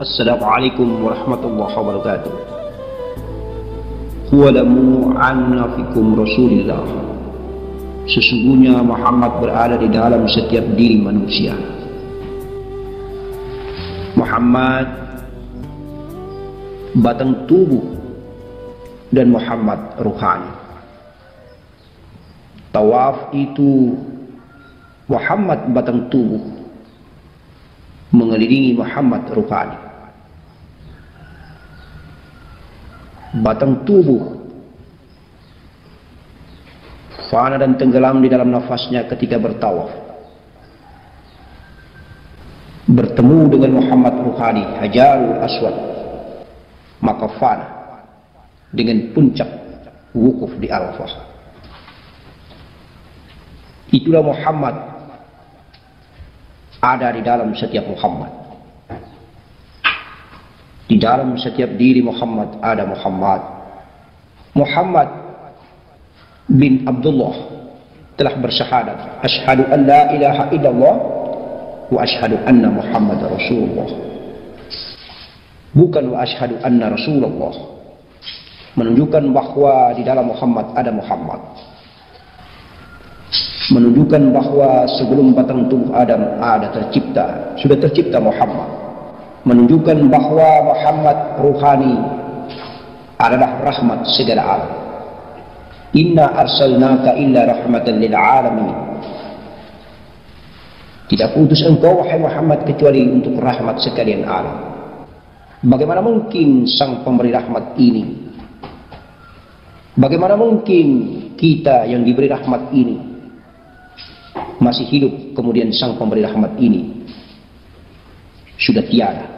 Assalamualaikum warahmatullahi wabarakatuh. Wa'lamu anna fikum Rasulillah. Sesungguhnya Muhammad berada di dalam setiap diri manusia. Muhammad batang tubuh dan Muhammad ruhani. Tawaf itu Muhammad batang tubuh mengelilingi Muhammad ruhani. Batang tubuh fana dan tenggelam di dalam nafasnya ketika bertawaf, bertemu dengan Muhammad ruhani Hajarul Aswad, maka fana dengan puncak wukuf di Arafah. Itulah Muhammad ada di dalam setiap Muhammad. Di dalam setiap diri Muhammad ada Muhammad. Muhammad bin Abdullah telah bersyahadat, asyhadu an la ilaha illallah wa asyhadu anna Muhammad Rasulullah. Bukan wa asyhadu anna Rasulullah. Menunjukkan bahwa di dalam Muhammad ada Muhammad. Menunjukkan bahwa sebelum batang tubuh Adam ada tercipta, sudah tercipta Muhammad. Menunjukkan bahwa Muhammad ruhani adalah rahmat segala alam. Inna arsalnaka illa rahmatan lil alamin. Tidak putus engkau wahai Muhammad kecuali untuk rahmat sekalian alam. Bagaimana mungkin sang pemberi rahmat ini? Bagaimana mungkin kita yang diberi rahmat ini masih hidup, kemudian sang pemberi rahmat ini sudah tiada?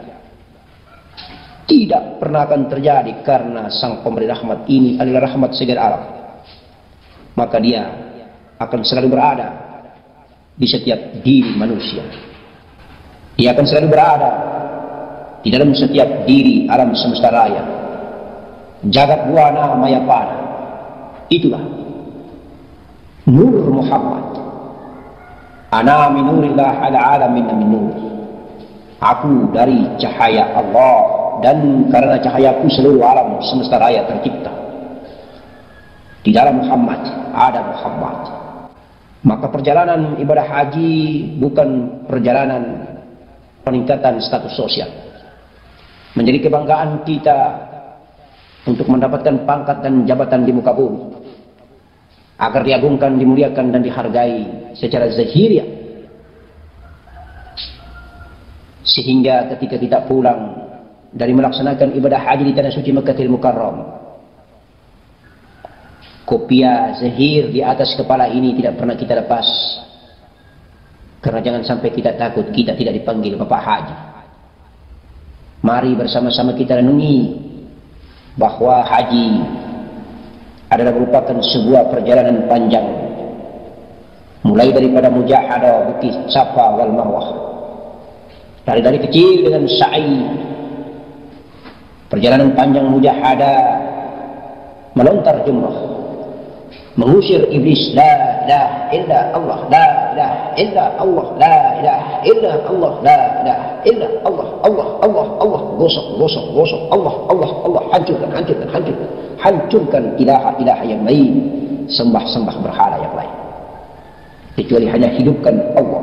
Tidak pernah akan terjadi, karena sang pemberi rahmat ini adalah rahmat segala alam. Maka dia akan selalu berada di setiap diri manusia. Dia akan selalu berada di dalam setiap diri alam semesta raya, jagat buana mayapana. Itulah Nur Muhammad. Ana min nurillah ala alamin min nur. Aku dari cahaya Allah, dan karena cahayaku seluruh alam semesta raya tercipta. Di dalam Muhammad ada Muhammad. Maka perjalanan ibadah haji bukan perjalanan peningkatan status sosial, menjadi kebanggaan kita untuk mendapatkan pangkat dan jabatan di muka bumi, agar diagungkan, dimuliakan dan dihargai secara zahiriah, sehingga ketika kita pulang dari melaksanakan ibadah haji di tanah suci Makkahul Mukarram, kopiah zahir di atas kepala ini tidak pernah kita lepas, karena jangan sampai kita takut kita tidak dipanggil Bapak Haji. Mari bersama-sama kita renungi bahwa haji adalah merupakan sebuah perjalanan panjang, mulai daripada mujahadah, bukit Safa wal Marwah, dari kecil dengan sa'i, perjalanan panjang mujahadah, melontar jumrah, mengusir iblis. La ilaha illa Allah, la ilaha illa Allah, la ilaha illa Allah, la ilaha illa Allah, Allah, Allah, Allah, gosok, Allah, hancurkan ilaha yang lain, sembah berhala yang lain, kecuali hanya hidupkan Allah.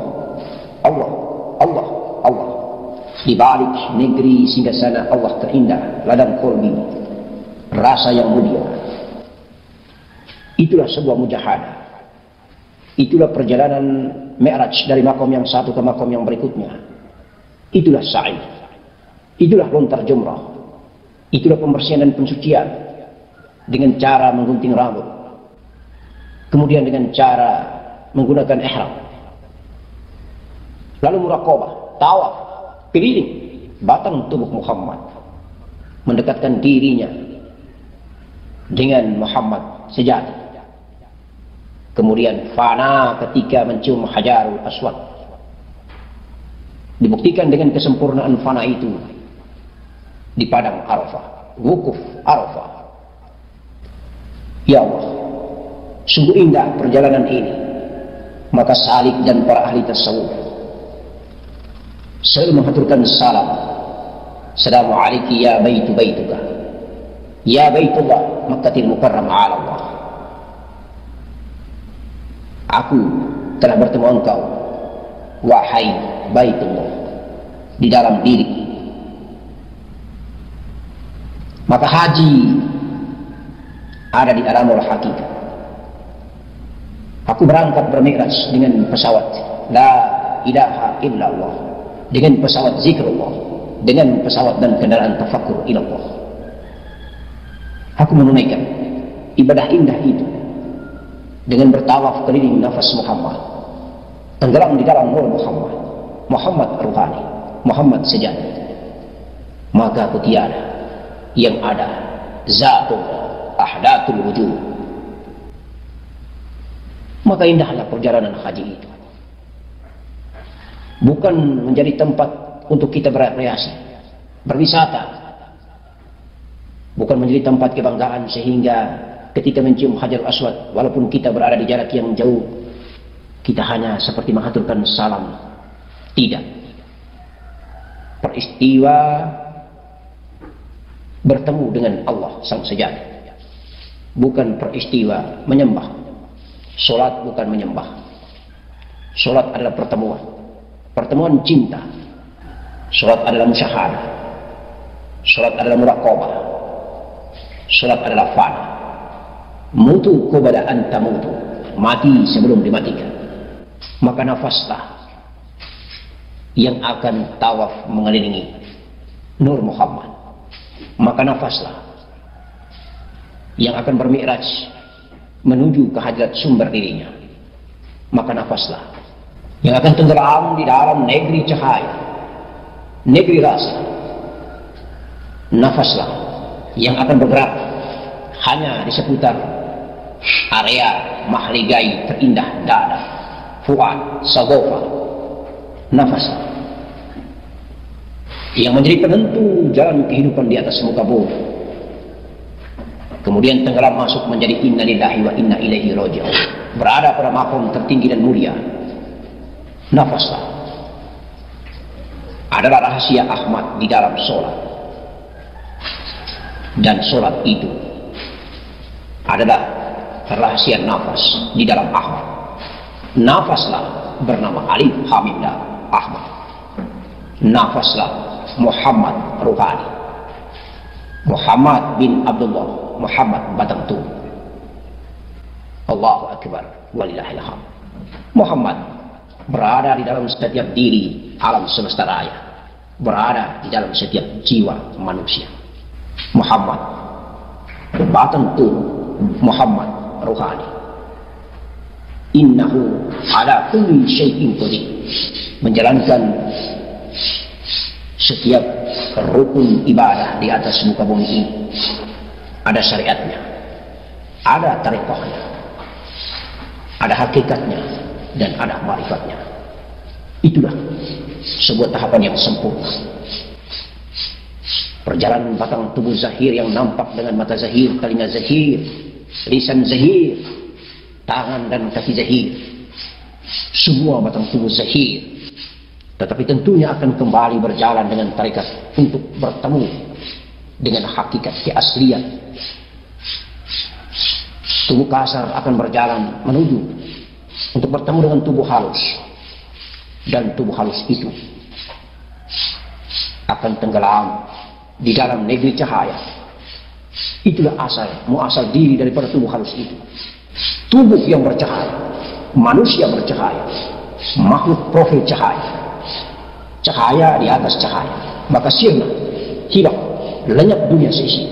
Di balik negeri singgasana Allah terindah, ladang kolbi, rasa yang mulia. Itulah sebuah mujahadah. Itulah perjalanan Mi'raj dari makom yang satu ke makom yang berikutnya. Itulah sa'i. Itulah lontar jumrah. Itulah pembersihan dan pensucian dengan cara menggunting rambut, kemudian dengan cara menggunakan ihram, lalu muraqabah, tawaf keliling batang tubuh Muhammad, mendekatkan dirinya dengan Muhammad sejati. Kemudian fana ketika mencium Hajarul Aswad, dibuktikan dengan kesempurnaan fana itu di padang Arafah, wukuf Arafah. Ya Allah, sungguh indah perjalanan ini. Maka salik dan para ahli tasawuf selalu menghaturkan salam Assalamu alayki ya baituka. Ya baitullah Makkatil Mukarram ala Allah. Aku telah bertemu engkau, wahai Baitullah, di dalam diri. Maka haji ada di alamul hakikat. Aku berangkat bermi'raj dengan pesawat la ilaha illallah, dengan pesawat zikrullah, dengan pesawat dan kendaraan tafakkur ilallah. Aku menunaikan ibadah indah itu dengan bertawaf keliling nafas Muhammad, tenggelam di dalam nur Muhammad, Muhammad ruhani, Muhammad sejati. Maka aku tiada, yang ada zatul ahdatul wujud. Maka indahlah perjalanan haji itu, bukan menjadi tempat untuk kita berekreasi, berwisata, bukan menjadi tempat kebanggaan sehingga ketika mencium Hajar Aswad, walaupun kita berada di jarak yang jauh, kita hanya seperti mengaturkan salam. Tidak. Peristiwa bertemu dengan Allah Sang Sejati, bukan peristiwa menyembah. Solat bukan menyembah. Solat adalah pertemuan, pertemuan cinta. Solat adalah musyahadah. Solat adalah muraqabah. Solat adalah fana. Mutu qabla an tamutu, mati sebelum dimatikan. Maka nafaslah yang akan tawaf mengelilingi nur Muhammad. Maka nafaslah yang akan bermi'raj menuju ke hadrat sumber dirinya. Maka nafaslah yang akan tenggelam di dalam negeri cahaya, negeri rasa. Nafaslah yang akan bergerak hanya di seputar area mahligai terindah dada, fuad, sagofa. Nafaslah yang menjadi penentu jalan kehidupan di atas muka bumi. Kemudian tenggelam masuk menjadi inna lillahi wa inna ilaihi raji'un, berada pada maqam tertinggi dan mulia. Nafaslah adalah rahasia Ahmad di dalam sholat, dan sholat itu adalah rahasia nafas di dalam Ahmad. Nafaslah bernama Alif Hamimlah Ahmad. Nafaslah Muhammad Ruhani, Muhammad bin Abdullah, Muhammad batang tubuh. Allahu Akbar walillahil hamd. Muhammad berada di dalam setiap diri alam semesta raya, berada di dalam setiap jiwa manusia. Muhammad batang tubuh, Muhammad Ruhani. Innahu ala kulli syai'in qadir, menjalankan setiap rukun ibadah di atas muka bumi ini. Ada syariatnya, ada tarekohnya, ada hakikatnya, dan ada marifatnya. Itulah sebuah tahapan yang sempurna. Perjalanan batang tubuh zahir yang nampak dengan mata zahir, telinga zahir, lisan zahir, tangan dan kaki zahir, semua batang tubuh zahir. Tetapi tentunya akan kembali berjalan dengan tarekat untuk bertemu dengan hakikat keaslian. Tubuh kasar akan berjalan menuju untuk bertemu dengan tubuh halus, dan tubuh halus itu akan tenggelam di dalam negeri cahaya. Itulah muasal diri daripada tubuh halus itu. Tubuh yang bercahaya, manusia bercahaya, makhluk profil cahaya, cahaya di atas cahaya. Maka sirna, hilang, lenyap dunia seisi.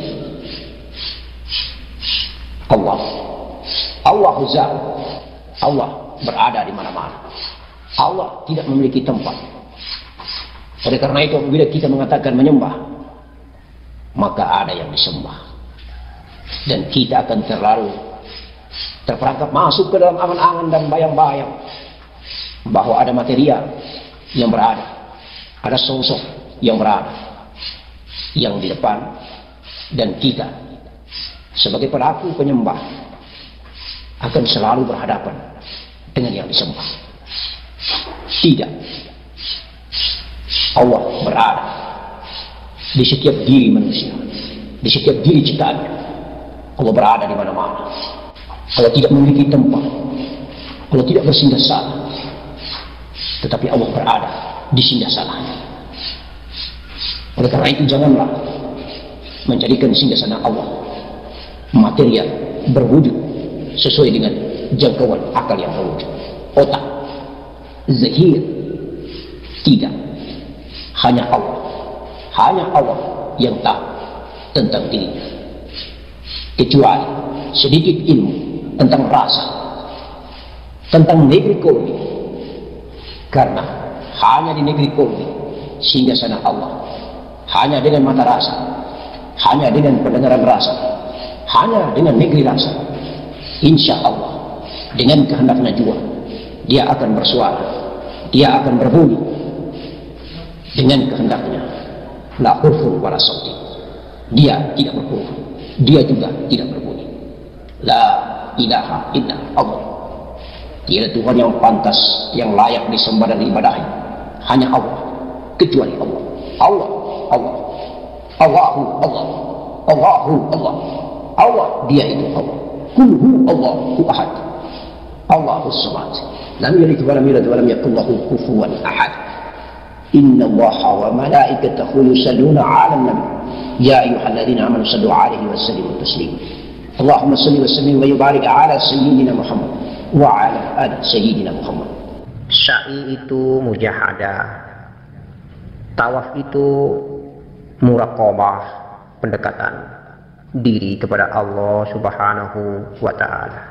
Allahu Zat. Allah berada di mana-mana. Allah tidak memiliki tempat. Oleh karena itu apabila kita mengatakan menyembah, maka ada yang disembah, dan kita akan terperangkap masuk ke dalam angan-angan dan bayang-bayang bahwa ada material yang berada, ada sosok yang berada, yang di depan, dan kita sebagai pelaku penyembah akan selalu berhadapan dengan yang disembah. Tidak. Allah berada di setiap diri manusia, di setiap diri ciptaan. Allah berada di mana-mana. Allah tidak memiliki tempat, Allah tidak bersinggah-sana, tetapi Allah berada di singgah-sananya. Oleh karena itu janganlah menjadikan singgah-sana Allah material berwujud sesuai dengan jangkauan akal yang berwujud, otak, zahir. Tidak, hanya Allah yang tahu tentang dirinya. Kecuali sedikit ilmu tentang rasa, tentang negeri kolbi, karena hanya di negeri kolbi sehingga sana Allah. Hanya dengan mata rasa, hanya dengan pendengaran rasa, hanya dengan negeri rasa, insya Allah dengan kehendaknya juga dia akan bersuara, dia akan berbunyi dengan kehendaknya. La hurfun wala sautin, dia tidak berhuruf, dia juga tidak berbunyi. La ilaha illa Allah, tiada Tuhan yang pantas, yang layak disembah dan diibadahi, hanya Allah, kecuali Allah. Allah, Allah, Allahu Allah, Allahu Allah, Allah, dia itu Allah. Kulhu Allahu ahad, Allahus samad, lam yalid wa lam yulad wa lam yakul lahu kufuwan ahad. Inna Allaha wa malaikatahu yusalluna 'alan nabi ya ayyuhalladzina amanu sallu 'alaihi wa sallimu taslima. Allahumma salli wa sallim wa barik 'ala sayyidina Muhammad wa 'ala ali sayyidina Muhammad. Sa'i itu mujahadah, tawaf itu muraqabah, pendekatan diri kepada Allah Subhanahu wa ta'ala.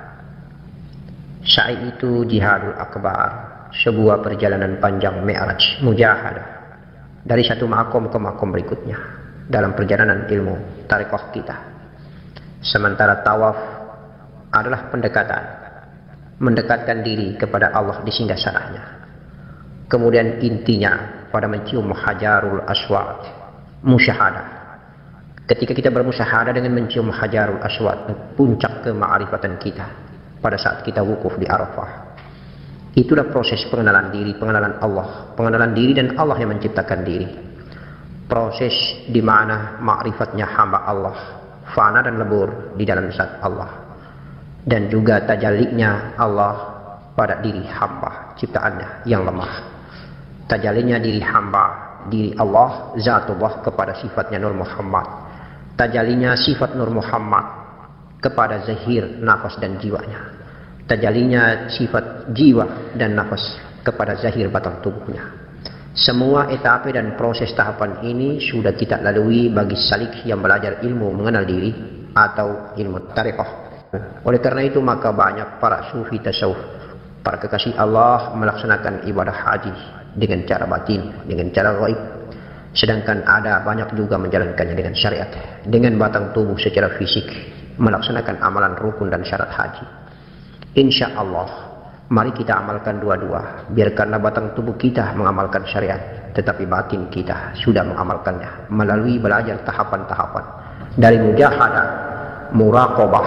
Sa'i itu jihadul akbar, sebuah perjalanan panjang mi'raj, mujahadah dari satu makom ke makom berikutnya dalam perjalanan ilmu tariqah kita. Sementara tawaf adalah pendekatan, mendekatkan diri kepada Allah di singgasananya. Kemudian intinya pada mencium hajarul aswad, musyahadah. Ketika kita bermusyahadah dengan mencium hajarul aswad, puncak kema'rifatan kita pada saat kita wukuf di Arafah. Itulah proses pengenalan diri, pengenalan Allah, pengenalan diri dan Allah yang menciptakan diri. Proses di mana ma'rifatnya hamba Allah, fana dan lebur di dalam zat Allah. Dan juga tajallinya Allah pada diri hamba, ciptaannya yang lemah. Tajallinya diri hamba, diri Allah, zatullah kepada sifatnya Nur Muhammad. Tajallinya sifat Nur Muhammad kepada zahir, nafas dan jiwanya. Tajallinya sifat jiwa dan nafas kepada zahir batang tubuhnya. Semua etape dan proses tahapan ini sudah kita lalui bagi salik yang belajar ilmu mengenal diri atau ilmu tariqah. Oleh karena itu maka banyak para sufi tasawuf, para kekasih Allah melaksanakan ibadah haji dengan cara batin, dengan cara gaib. Sedangkan ada banyak juga menjalankannya dengan syariat, dengan batang tubuh secara fisik, melaksanakan amalan rukun dan syarat haji. Insya Allah, mari kita amalkan dua-dua. Biarkanlah batang tubuh kita mengamalkan syariat, tetapi batin kita sudah mengamalkannya melalui belajar tahapan-tahapan dari mujahadah, muraqabah,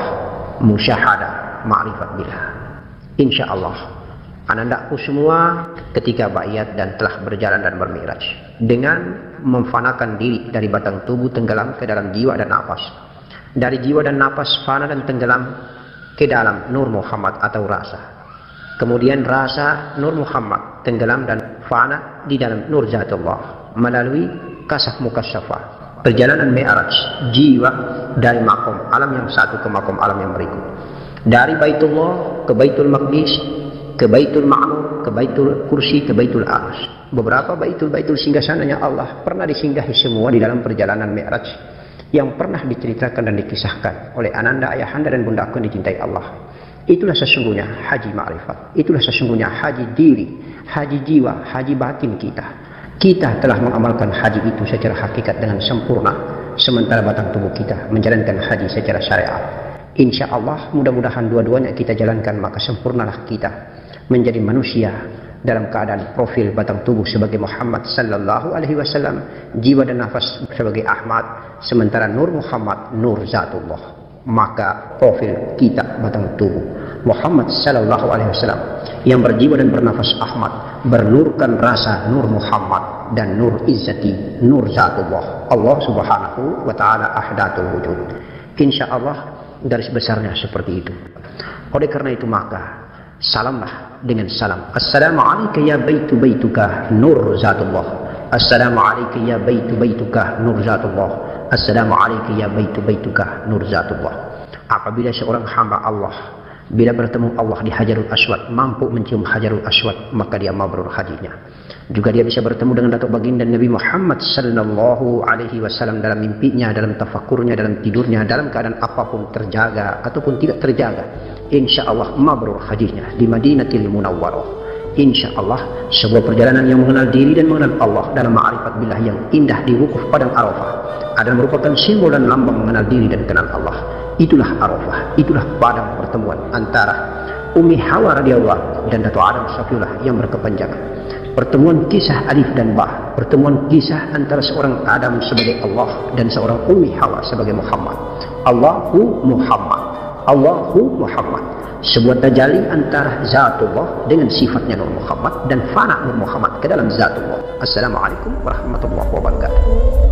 musyahadah, ma'rifat billah. Insya Allah, anandaku semua ketika baiat dan telah berjalan dan bermi'raj dengan memfanakan diri dari batang tubuh tenggelam ke dalam jiwa dan nafas, dari jiwa dan nafas fana dan tenggelam ke dalam Nur Muhammad atau rasa. Kemudian rasa Nur Muhammad tenggelam dan fana di dalam Nur Zatullah melalui kasaf mukasyafah. Perjalanan mi'raj jiwa dari makom alam yang satu ke makom alam yang berikut. Dari Baitullah ke Baitul Maqdis, ke Baitul Ma'mur, ke Baitul Kursi, ke Baitul Arsy. Beberapa baitul singgasananya Allah pernah disinggahi semua di dalam perjalanan mi'raj yang pernah diceritakan dan dikisahkan oleh ananda ayahanda dan bundaku yang dicintai Allah. Itulah sesungguhnya haji ma'rifat, itulah sesungguhnya haji diri, haji jiwa, haji batin kita. Kita telah mengamalkan haji itu secara hakikat dengan sempurna, sementara batang tubuh kita menjalankan haji secara syariat. Insya Allah mudah-mudahan dua-duanya kita jalankan, maka sempurnalah kita menjadi manusia dalam keadaan profil batang tubuh sebagai Muhammad sallallahu alaihi wasallam, jiwa dan nafas sebagai Ahmad, sementara Nur Muhammad Nur Zatullah. Maka profil kita batang tubuh Muhammad sallallahu alaihi wasallam yang berjiwa dan bernafas Ahmad, bernurkan rasa nur Muhammad dan nur izzati, nur zatullah Allah subhanahu wa ta'ala ahdatul wujud. Insyaallah garis besarnya seperti itu. Oleh karena itu maka salamlah dengan salam. Assalamualaikum ya baitu baituka nur zatullah. Assalamualaikum ya baitu baituka nur zatullah. Assalamualaikum ya baitu baituka nur zatullah. Apabila seorang hamba Allah bila bertemu Allah di Hajarul Aswad mampu mencium Hajarul Aswad, maka dia mabrur hajinya. Juga dia bisa bertemu dengan datuk baginda Nabi Muhammad sallallahu alaihi wasallam dalam mimpinya, dalam tafakurnya, dalam tidurnya, dalam keadaan apapun, terjaga ataupun tidak terjaga. Insyaallah mabrur hajinya di Madinatul Munawwarah. Insyaallah sebuah perjalanan yang mengenal diri dan mengenal Allah dalam ma'rifat billah yang indah di wukuf padang Arafah adalah merupakan simbol dan lambang mengenal diri dan kenal Allah. Itulah Arafah, itulah padang pertemuan antara Ummi Hawa radhiyallahu dan Datuk Adam Safiullah yang berkepanjangan. Pertemuan kisah alif dan ba, pertemuan kisah antara seorang Adam sebagai Allah dan seorang Ummi Hawa sebagai Muhammad. Allahu Muhammad, Allahu Muhammad. Sebuah tajalli antara zatullah dengan sifatnya Nur Muhammad dan fana Nur Muhammad ke dalam zatullah. Assalamualaikum warahmatullahi wabarakatuh.